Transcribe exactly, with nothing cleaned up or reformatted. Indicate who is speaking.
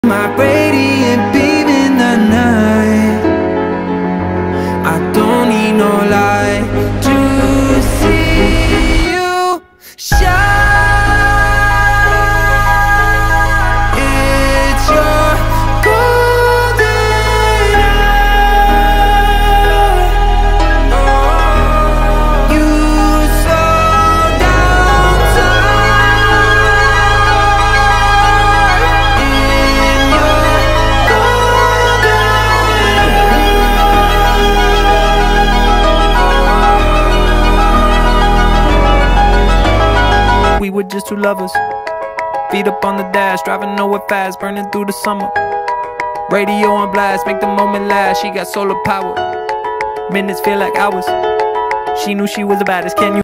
Speaker 1: My radiant beam in the night, I don't need no light to see you shine. It's your golden hour. Oh, you slow down time in your golden hour. We were just two lovers, feet up on the dash, driving nowhere fast, burning through the summer. Radio on blast, make the moment last. She got solar power, minutes feel like hours. She knew she was the baddest. Can you